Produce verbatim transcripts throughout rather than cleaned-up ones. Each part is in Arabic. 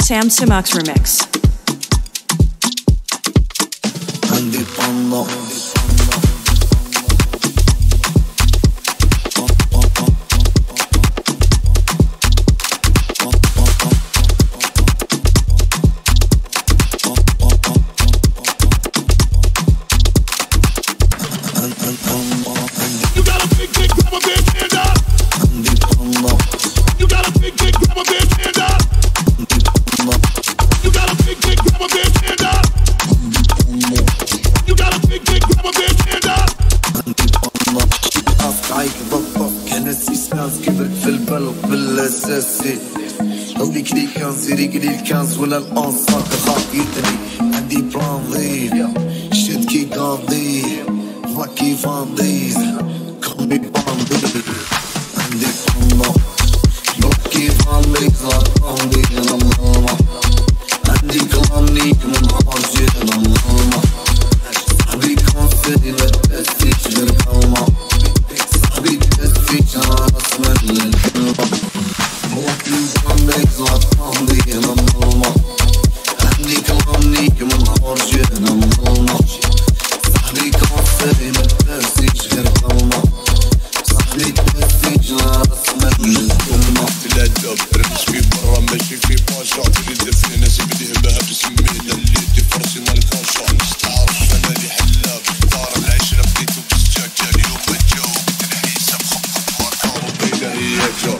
Sam Simox remix. ولا الأنصار خاطيتني عندي بلان ضيق شد كي قاضي فاكي فاضيز كلبي باندي عندي بلان بلوكي فاضيز غاطاندي أنا ماما عندي كلامنيك من هارجي أنا ماما صاحبي كونسي لا تسيش غير كلمة صاحبي تسيش أنا راس من الكلمة بلوكي فاضيز غاطاندي أنا ماما عندي كلامنيك من هارجي أنا ماما صاحبي كونسي لا تسيش غير كلمة صاحبي تسيش أنا راس من الكلمة الأدب رمش في برا ماشي في باشا تريد في ناس بديه بها بسمينا اللي دي فرسي مال كونشا نستعرف أنا اللي حلاب دار العشرة بديتو بالسجاجة اليوم الجو بدنا حساب خطط واركار وبينا هي جو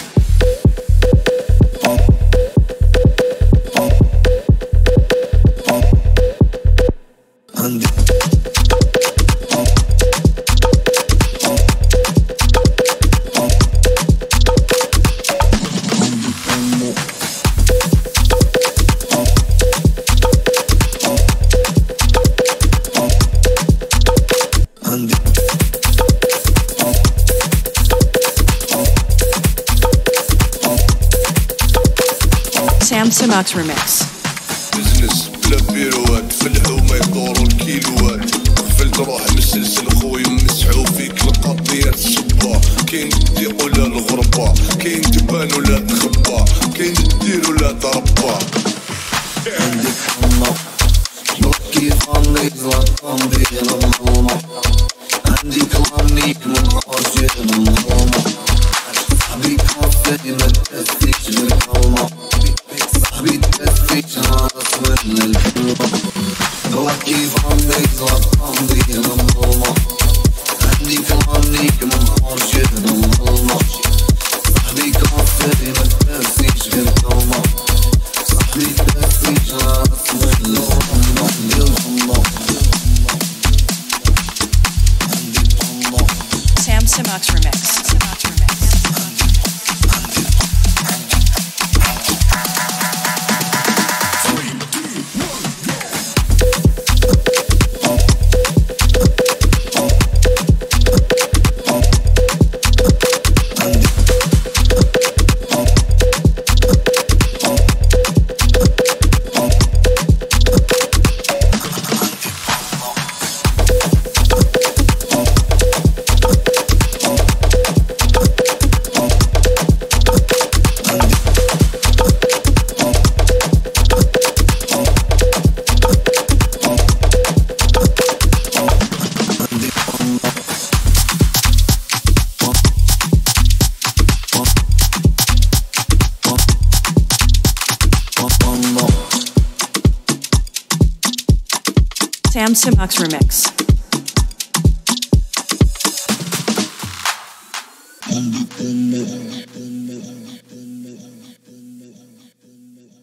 Sam Simox remix. بزنس بلا بيروات فلحوا ما يدوروا الكيلوات قفلت روح مسلسل خوي مسحو فيك القضيات الصبا كاين تديق ولا الغربة كاين تبان ولا تخبى كاين تدير ولا تربى عندي حمى بلوكي فاضيز غاطاندي أنا ماما عندي كلامنيك من هارجي أنا ماما صاحبي كونسي لا تسيش غير كلمة صاحبي تسيش أنا راس من الكلمة بلوكي فاضيز غاطاندي أنا ماما عندي كلامنيك من هارجي أنا ماما صاحبي كونسي لا تسيش غير كلمة صاحبي تسيش أنا راس من الكلمة Sam Simox remix. Simox remix. Sam Simox remix.